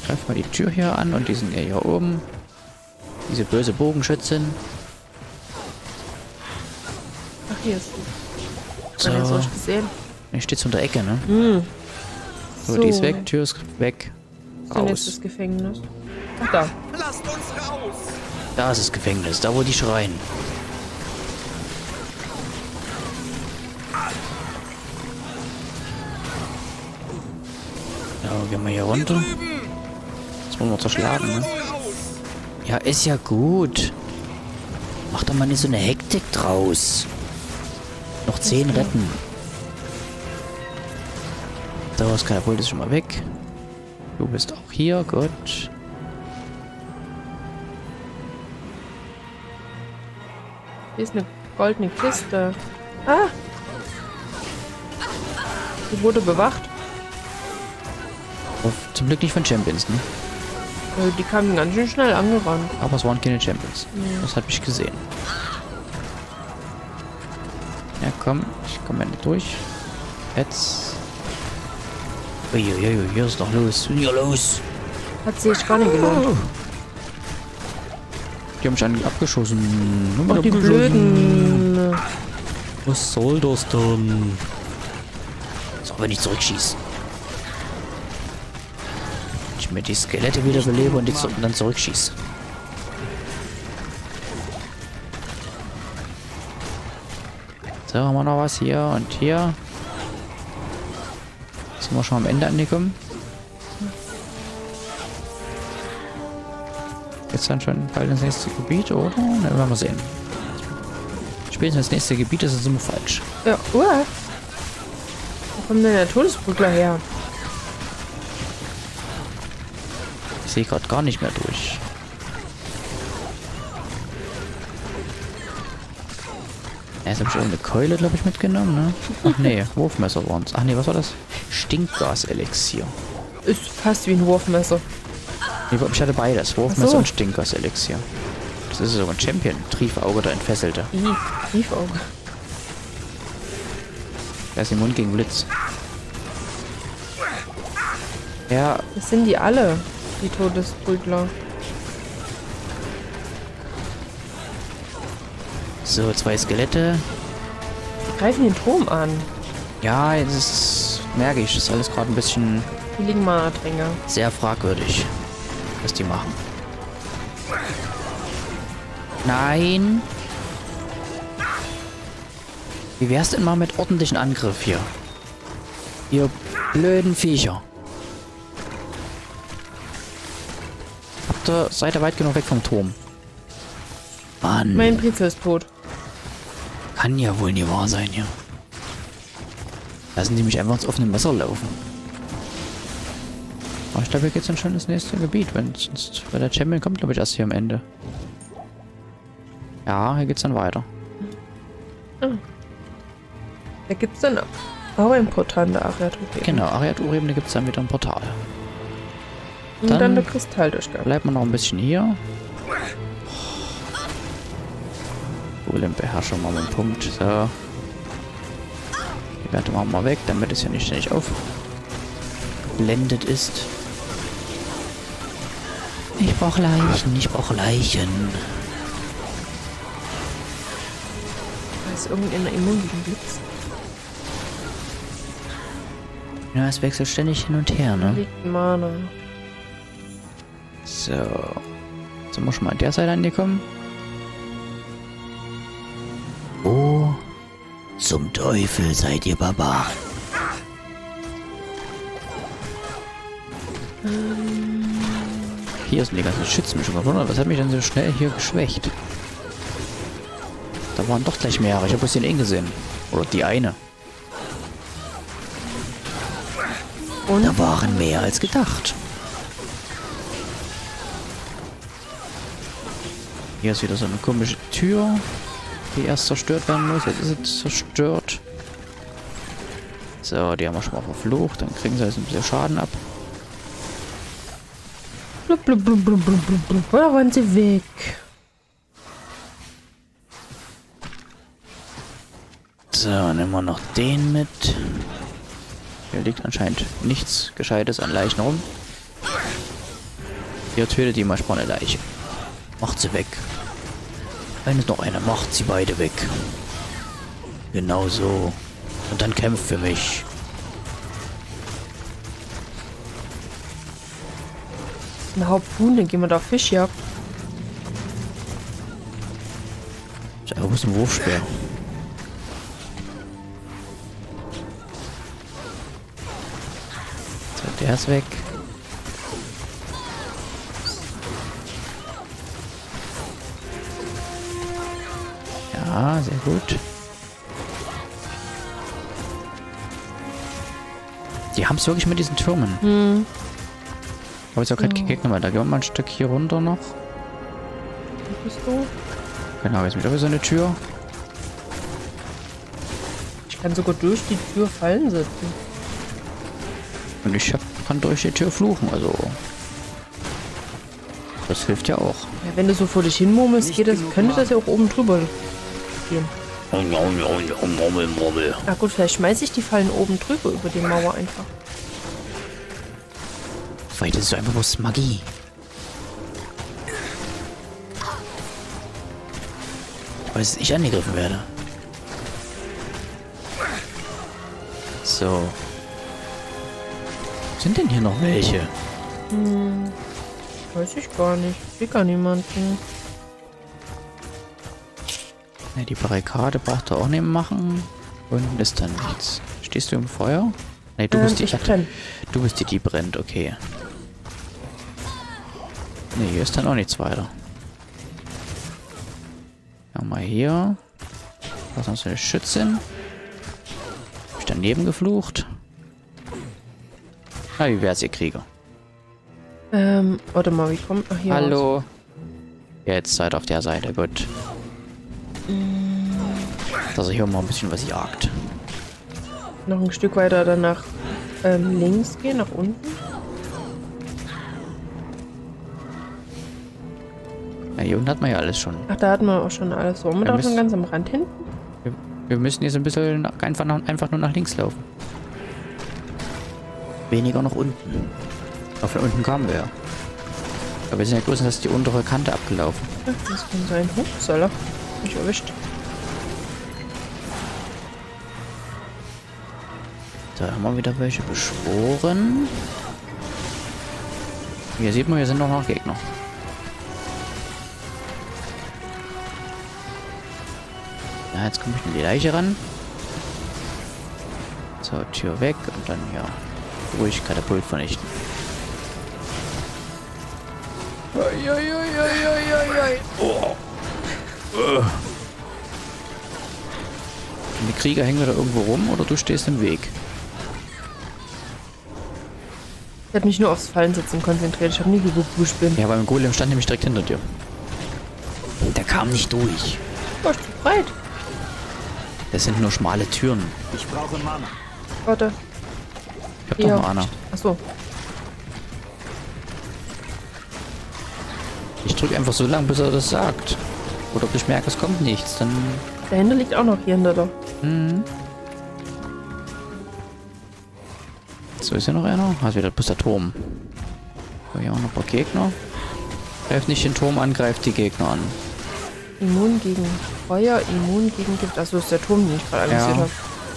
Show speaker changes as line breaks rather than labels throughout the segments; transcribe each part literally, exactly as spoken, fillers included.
Greif mal die Tür hier an und die sind ja hier oben. Diese böse Bogenschützin.
Ach, hier ist sie.
So.
So. Das ich gesehen.
Die steht unter der Ecke, ne?
Hm.
So,
So.
die ist weg, Tür ist weg.
So, jetzt
Raus.
das Gefängnis. Ach, da.
Lasst uns raus!
Da ist das Gefängnis, da wo die schreien. Ja, gehen wir hier runter. Das wollen wir zerschlagen, ne? Ja, ist ja gut. Mach doch mal nicht so eine Hektik draus. Noch zehn retten. So, das Katapult ist schon mal weg. Du bist auch hier, gut.
Hier ist eine goldene Kiste. Ah! Die wurde bewacht.
Oh, zum Glück nicht von Champions, ne?
Äh, Die kamen ganz schön schnell angerannt.
Aber es waren keine Champions. Das habe ich gesehen. Ja, komm. Ich komme nicht durch. Jetzt. Uiuiui, hier ist doch los. Hier los.
Hat sich gar nicht gelohnt.
Die haben mich an abgeschossen.
Ach, die blöden.
Was soll das denn? So, wenn ich zurückschieße. Ich mir die Skelette wiederbelebe und, die zu und dann zurückschieße. So, haben wir noch was hier und hier. Sind wir schon am Ende angekommen? Jetzt dann schon bald ins nächste Gebiet, oder? Na, werden wir sehen. Spätestens ins nächste Gebiet ist es immer falsch.
Ja, uah. Wo kommt denn der Todesbrückler her?
Ich sehe gerade gar nicht mehr durch. Erst habe ich irgendeine Keule, glaube ich, mitgenommen, ne? Ach nee, Wurfmesser waren es. Ach nee, was war das? Stinkgas-Elixier.
Ist fast wie ein Wurfmesser.
Nee, ich hatte beides. Wurfmesser
so.
und Stinkgas-Elixier. Das ist sogar ein Champion. Triefauge, der Entfesselte.
Ih, Tiefauge.
Der ist immun gegen Blitz. Ja,
Das sind die alle, die Todesbrückler.
so, zwei Skelette.
Die greifen den Turm an.
Ja, das ist, merke ich. Das ist alles gerade ein bisschen
Die liegen mal Dränge.
sehr fragwürdig, was die machen. Nein. Wie wär's denn mal mit ordentlichen Angriff hier? Ihr blöden Viecher. Habt ihr, seid ihr weit genug weg vom Turm? Mann.
Mein Prinz ist tot.
Kann ja wohl nie wahr sein hier. Lassen die mich einfach ins offene Messer laufen. Aber ich glaube, hier geht's dann schon ins nächste Gebiet, wenn sonst, weil der Champion kommt, glaube ich, erst hier am Ende. Ja, hier geht's dann weiter.
Da gibt's dann auch ein Portal in der Ariadne.
Genau, Ariad-Urebene gibt's dann wieder ein Portal.
Und
dann-
dann der Kristalldurchgang.
Bleibt man noch ein bisschen hier. Golem-Beherrschung mal mit dem Punkt. So. Die Werte machen wir mal weg, damit es ja nicht ständig aufblendet ist. Ich brauche Leichen, ich brauche Leichen.
Da ist irgendeiner immun gegen Blitz.
Ja, es wechselt ständig hin und her, ne?
Liegt Mana.
So. Sind wir schon mal an der Seite angekommen? Oh, zum Teufel seid ihr Barbaren. Hier sind die ganzen Schützmischungen. Was hat mich denn so schnell hier geschwächt? Da waren doch gleich mehrere. Ich habe bloß den einen gesehen. Oder die eine.
Und?
Da waren mehr als gedacht. Hier ist wieder so eine komische Tür, die erst zerstört werden muss. Jetzt ist sie zerstört. So, die haben wir schon mal verflucht. Dann kriegen sie jetzt ein bisschen Schaden ab.
Blub, blub, blub, blub, blub, blub, blub. Oder waren sie weg?
So, nehmen wir noch den mit. Hier liegt anscheinend nichts Gescheites an Leichen rum. Hier tötet die mal eine Leiche. Macht sie weg. Wenn es noch einer macht, sie beide weg. Genau so. Und dann kämpft für mich.
Ein Haupthuhn, dann gehen wir da Fischjagd.
Wo ist ein Wurfspeer? So, der ist weg. Ja, sehr gut. Die haben es wirklich mit diesen Türmen.
Hm.
Aber jetzt auch kein
Ja.
Gegner mehr. Da gehen wir mal ein Stück hier runter noch.
Wo bist du?
Genau, jetzt wieder so eine Tür.
Ich kann sogar durch die Tür fallen sitzen.
Und ich hab, kann durch die Tür fluchen, also. Das hilft ja auch.
Ja, wenn du so vor dich hin murmelst, geht das, könnte das ja auch oben drüber gehen. Na gut, vielleicht schmeiße ich die Fallen oben drüber über die Mauer einfach.
Weil das ist so einfach bloß Magie. Ich weiß, dass ich angegriffen werde. So. Sind denn hier noch welche?
Hm, weiß ich gar nicht. Ich sehe gar niemanden.
Ne, die Barrikade braucht er auch nicht machen. Unten ist dann nichts. Stehst du im Feuer? Ne, du
Ähm,
bist die.
ich brenn.
Du bist die, die brennt, okay. Ne, hier ist dann auch nichts weiter. Ja, mal hier. Was ist noch so eine Schützin? Hab ich daneben geflucht? Na, wie wär's, ihr Krieger?
Ähm, warte mal, wie kommt... Ach, hier
Hallo.
raus.
Jetzt seid auf der Seite, gut. Dass er hier mal ein bisschen was jagt.
Noch ein Stück weiter danach ähm, links gehen, nach unten.
Ja, hier unten hat man ja alles schon.
Ach, da hatten wir auch schon alles. So, wir
Ja,
da
Mist.
schon ganz am Rand hinten.
Wir, wir müssen jetzt ein bisschen nach, einfach, nach, einfach nur nach links laufen. Weniger nach unten. Aber von unten kamen wir ja. Aber wir sind ja größtenteils die untere Kante abgelaufen.
Ja, das kann sein. Upsala. Mich erwischt.
Da haben wir wieder welche beschworen. Hier sieht man, hier sind noch, noch Gegner. Ja, jetzt komme ich in die Leiche ran. So, Tür weg und dann ja. Ruhig Katapult vernichten. Oh. Die Krieger hängen da irgendwo rum oder du stehst im Weg?
Ich habe mich nur aufs Fallensitzen konzentriert. Ich habe nie geguckt, wo ich bin.
Ja, beim Golem stand nämlich direkt hinter dir. Der kam nicht durch.
Oh, ist zu breit.
Das sind nur schmale Türen.
Ich brauche Mana.
Warte.
Ich hab doch noch einer.
Achso.
Ich drücke einfach so lang, bis er das sagt. Oder ob ich merke, es kommt nichts, dann...
Dahinter liegt auch noch hier hinter da.
Hm. So, ist hier noch einer? Ah, ist wieder bloß der Turm. So, hier auch noch ein paar Gegner. Greift nicht den Turm an, greift die Gegner an.
Immun gegen Feuer, immun gegen Gift. Achso, ist der Turm, den ich gerade analysiert
Ja.
habe.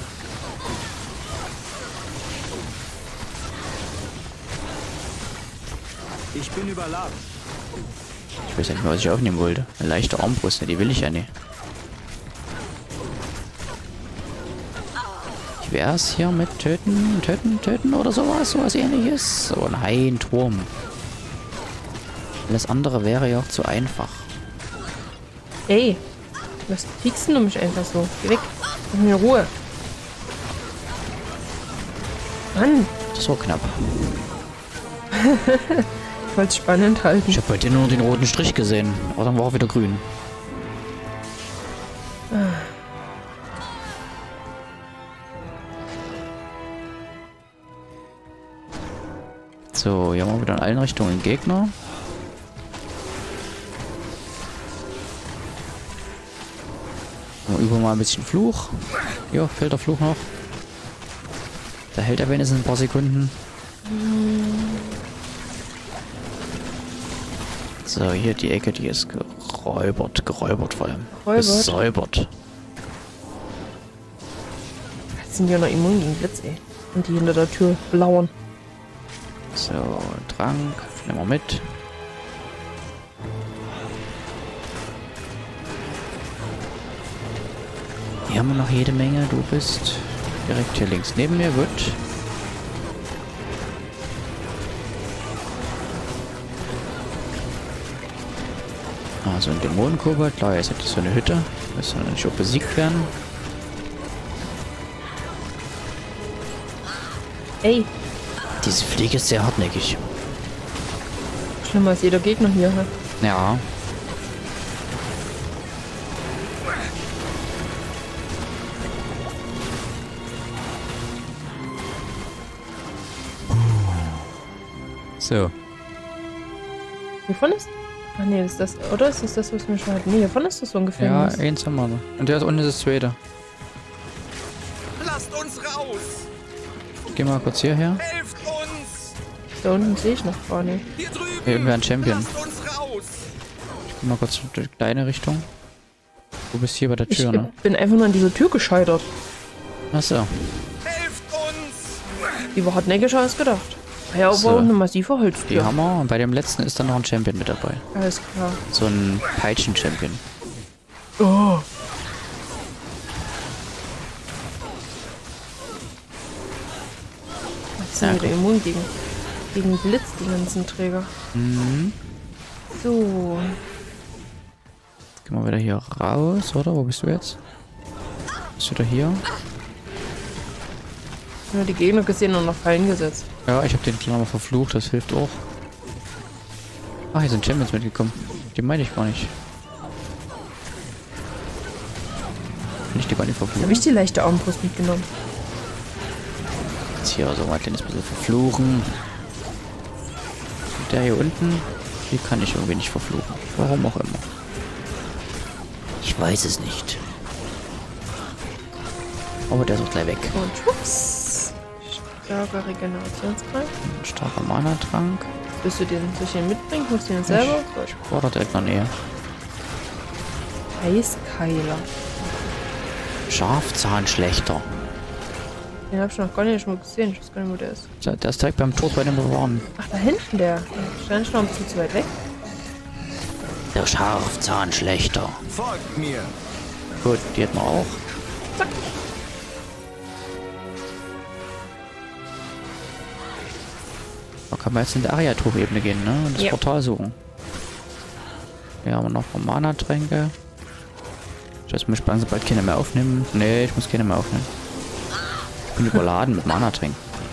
Ich bin überladen.
Ich weiß ja nicht mehr, was ich aufnehmen wollte. Eine leichte Armbrust, ne, die will ich ja nicht. Wie wär's hier mit töten, töten, töten oder sowas? Sowas ähnliches? So, nein, Turm. Alles andere wäre ja auch zu einfach.
Ey, was piekst du mich einfach so? Geh weg. Lass mich in Ruhe. Mann,
Das war knapp.
ich wollte es spannend halten.
Ich habe bei dir nur den roten Strich gesehen. Aber dann war auch wieder grün. So, hier haben wir wieder in allen Richtungen Gegner. So, über mal ein bisschen Fluch. Jo, fällt der Fluch noch. Da hält er wenigstens ein paar Sekunden. So, hier die Ecke, die ist geräubert. Geräubert vor allem.
Geräubert?
Gesäubert.
Jetzt sind die ja noch immun gegen Blitz, ey. Und die hinter der Tür lauern.
So, Trank. Nehmen wir mit. Hier haben wir noch jede Menge. Du bist direkt hier links neben mir. Gut. Also ein Dämonenkobold. Klar, jetzt hat das so eine Hütte. Das soll nicht auch besiegt werden.
Ey,
Diese Fliege ist sehr hartnäckig.
schlimmer als jeder Gegner hier. Hä?
Ja. So.
Hiervon ist... Ach nee, ist das... Oder ist das das, was wir schon hatten? Nee, hiervon ist das so ungefähr.
Ja, eins haben wir noch. Und der ist unten ist das zweite.
Lasst uns raus!
Geh mal kurz hierher.
Helft uns!
Da unten sehe ich noch gar nicht.
Hier drüben!
Hier irgendwer ein Champion.
Lasst uns raus!
Geh mal kurz in die kleine Richtung. Du bist hier bei der
Ich
Tür, ne?
bin einfach nur an dieser Tür gescheitert.
Achso.
Helft uns!
Die war hartnäckiger als gedacht. Ja, aber
So.
auch eine massive
Die
Holztür.
haben wir. Und bei dem letzten ist dann noch ein Champion mit dabei.
Alles klar.
So ein Peitschen-Champion.
Oh. Was sind
Ja,
wieder immun gegen, gegen Blitz, die ganzen Träger.
Mhm.
So.
Jetzt gehen wir wieder hier raus, oder? Wo bist du jetzt? Bist du da hier?
Nur die Gegner gesehen und noch Fallen gesetzt.
Ja, ich habe den Klammer verflucht, das hilft auch. Ach, hier sind Champions mitgekommen. Die meine ich gar nicht. Kann ich die gar nicht
Habe
verfluchen?
ich die leichte Armbrust mitgenommen?
Jetzt hier so mal ein kleines bisschen verfluchen. Und der hier unten, die kann ich irgendwie nicht verfluchen. Warum auch immer. Ich weiß es nicht. Aber der ist auch gleich weg.
Und schwupps. Starker Regenerationstrank.
Ein starker Mana-Trank.
Willst du den sich den mitbringen? Holst du den selber?
Ich war da direkt in der Nähe.
Eiskeiler.
Schafzahnschlechter.
Den hab ich noch gar nicht mal gesehen. Ich weiß gar nicht, wo der ist.
Der der ist direkt beim Tod bei dem wir waren.
Ach, da hinten der. Der stand schon ein bisschen zu weit weg.
Der Schafzahnschlechter.
Folgt mir!
Gut, die hätten wir auch.
Zack.
Da kann man jetzt in die Ariat-Hochebene gehen, ne? Und das
Ja.
Portal suchen. Hier haben wir noch Mana-Tränke. Ich weiß, muss ich langsam bald keine mehr aufnehmen. Nee, ich muss keine mehr aufnehmen. Ich bin überladen mit Mana-Tränken.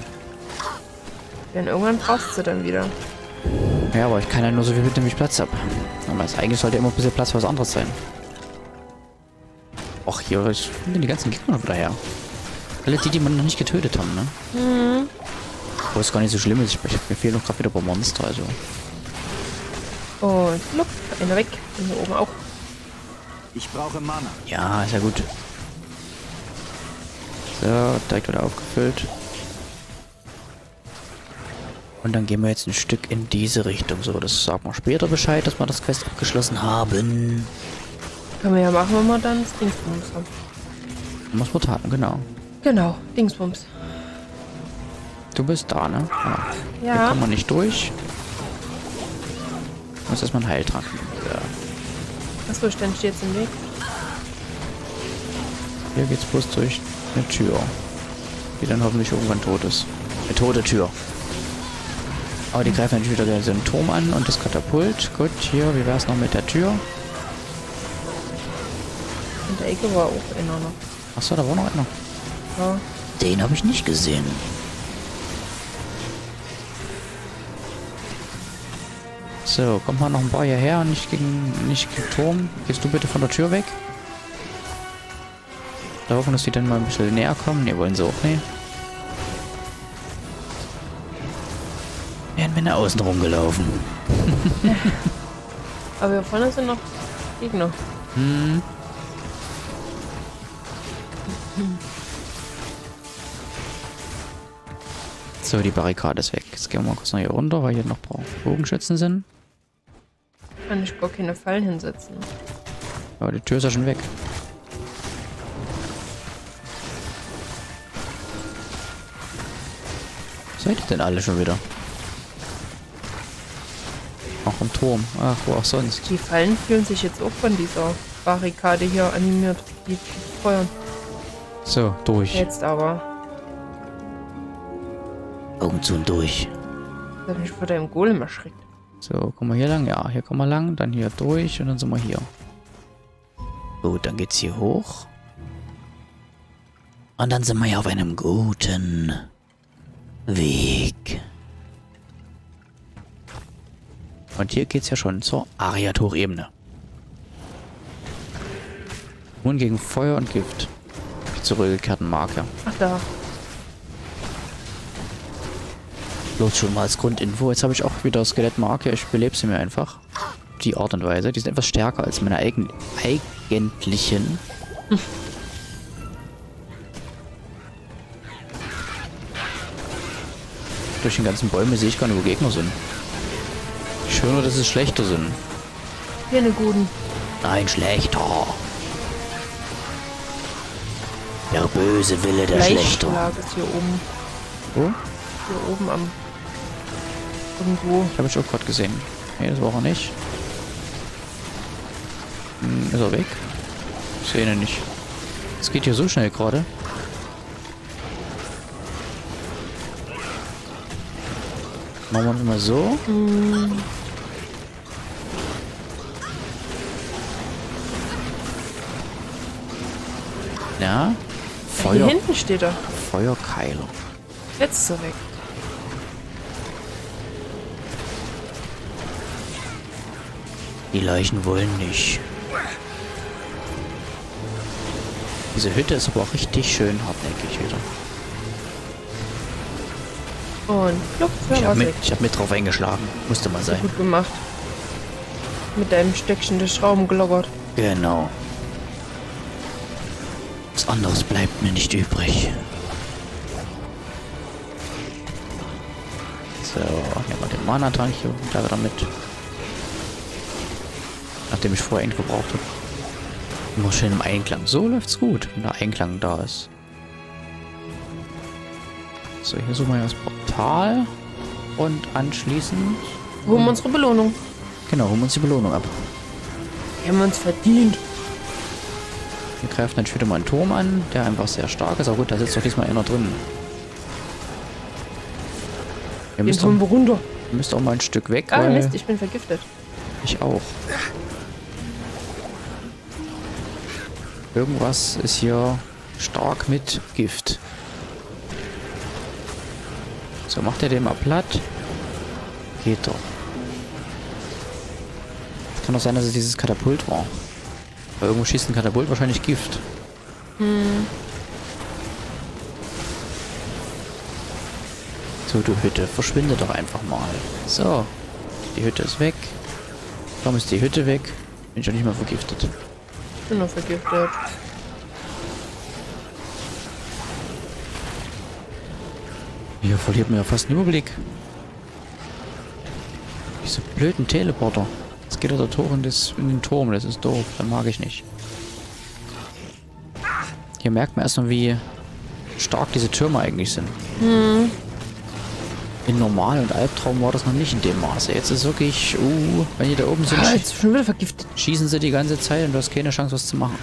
Denn irgendwann brauchst du dann wieder.
Ja, aber ich kann ja nur so viel mitnehmen, wie ich Platz habe. Aber es eigentlich sollte immer ein bisschen Platz für was anderes sein. Och, hier ich finde die ganzen Gegner wieder her. Alle die, die man noch nicht getötet haben, ne?
Mhm.
Wo es gar nicht so schlimm ist. Ich, ich mir fehlen noch gerade wieder ein paar Monster, also.
Und flupp, einer weg. Und hier oben auch.
Ich brauche Mana.
Ja, ist ja gut. So, direkt wieder aufgefüllt. Und dann gehen wir jetzt ein Stück in diese Richtung. So, das sagen wir später Bescheid, dass wir das Quest abgeschlossen haben.
Können wir ja machen, wenn wir dann das Dingsbums haben.
Muss man taten, genau.
Genau, Dingsbums.
Du bist da, ne? Ja. Hier
Ja.
kommen wir nicht durch. Muss erstmal einen Heiltrank. Ja.
Achso, stand ich jetzt im Weg?
Hier geht's bloß durch eine Tür. Die dann hoffentlich irgendwann tot ist. Eine tote Tür. Aber die greifen natürlich wieder den Turm an und das Katapult. Gut, hier, wie wär's noch mit der Tür?
In der Ecke war auch einer noch.
Achso, da war noch einer.
Ja.
Den habe ich nicht gesehen. So, kommt mal noch ein paar hierher und nicht gegen, nicht gegen Turm. Gehst du bitte von der Tür weg? Da hoffen, dass die dann mal ein bisschen näher kommen. Ne, wollen sie auch nicht. Werden wir nach außen rumgelaufen.
Aber hier vorne sind noch Gegner.
Hm. So, die Barrikade ist weg. Jetzt gehen wir mal kurz noch hier runter, weil hier noch Bogenschützen sind.
Kann ich gar keine Fallen hinsetzen.
Aber die Tür ist ja schon weg. Seid ihr denn alle schon wieder? Auch im Turm. Ach, wo auch sonst.
Die Fallen fühlen sich jetzt auch von dieser Barrikade hier animiert. Die feuern.
So, durch.
Jetzt aber.
Augen zu und durch.
Ich hab mich vor deinem Golem erschreckt.
So, kommen wir hier lang? Ja, hier kommen wir lang. Dann hier durch und dann sind wir hier. Gut, dann geht's hier hoch. Und dann sind wir ja auf einem guten Weg. Und hier geht's ja schon zur Ariat-Hochebene. Nun gegen Feuer und Gift. Die zurückgekehrten Marker.
Ach da.
Bloß schon mal als Grundinfo. Jetzt habe ich auch wieder Skelettmarke. Ich belebe sie mir einfach. Die Art und Weise. Die sind etwas stärker als meine eigen eigentlichen. Hm. Durch den ganzen Bäume sehe ich gar nicht, wo Gegner sind. Ich höre nur, dass es schlechter sind.
Keine guten.
Nein, schlechter. Der böse Wille der Schlechter.
Lag ist hier oben.
Wo?
Hier oben am... Irgendwo.
Habe ich auch gerade gesehen. Nee, das war er nicht. Hm, ist er weg? Ich sehe ihn nicht. Es geht hier so schnell gerade. Machen wir es mal so.
Hm.
Ja.
Feuer. Hier hinten steht er.
Feuerkeile.
Jetzt ist er weg.
Die Leichen wollen nicht. Diese Hütte ist aber auch richtig schön hartnäckig wieder.
Und plupp,
ich habe mit, hab mit drauf eingeschlagen. Musste mal sein.
Gut gemacht. Mit deinem Steckchen des Schrauben gelockert.
Genau. Was anderes bleibt mir nicht übrig. So, nehmen wir den Mana-Trank hier da wieder mit. Nachdem ich vorher einen verbraucht habe. Immer schön im Einklang. So läuft's gut, wenn der Einklang da ist. So, hier suchen wir das Portal. Und anschließend...
Holen wir unsere Belohnung.
Genau, holen wir uns die Belohnung ab.
Wir haben uns verdient.
Wir greifen dann später mal einen Turm an, der einfach sehr stark ist. Aber gut, da sitzt doch diesmal einer drin. Wir müssen
Den wir runter.
Ihr müsst auch mal ein Stück weg,
Ah,
weil...
Mist, ich bin vergiftet.
Ich auch. Irgendwas ist hier stark mit Gift. So, macht er den mal platt. Geht doch. Kann doch sein, dass es dieses Katapult war. Weil irgendwo schießt ein Katapult wahrscheinlich Gift.
Hm.
So, du Hütte, verschwinde doch einfach mal. So, die Hütte ist weg. Warum ist die Hütte weg? Bin ich auch nicht mehr vergiftet.
Ich bin noch vergiftet.
Hier verliert man ja fast einen Überblick. Diese blöden Teleporter. Jetzt geht er der Tor in, das, in den Turm. Das ist doof. Das mag ich nicht. Hier merkt man erstmal, wie stark diese Türme eigentlich sind.
Hm.
In Normal- und Albtraum war das noch nicht in dem Maße. Jetzt ist wirklich, uh, wenn die da oben sind,
Ah, jetzt schon wieder vergiftet.
schießen sie die ganze Zeit und du hast keine Chance, was zu machen.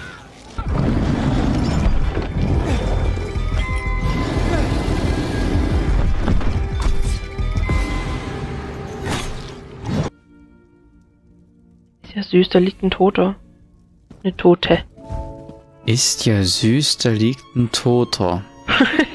Ist ja süß, da liegt ein Toter. Eine Tote.
Ist ja süß, da liegt ein Toter.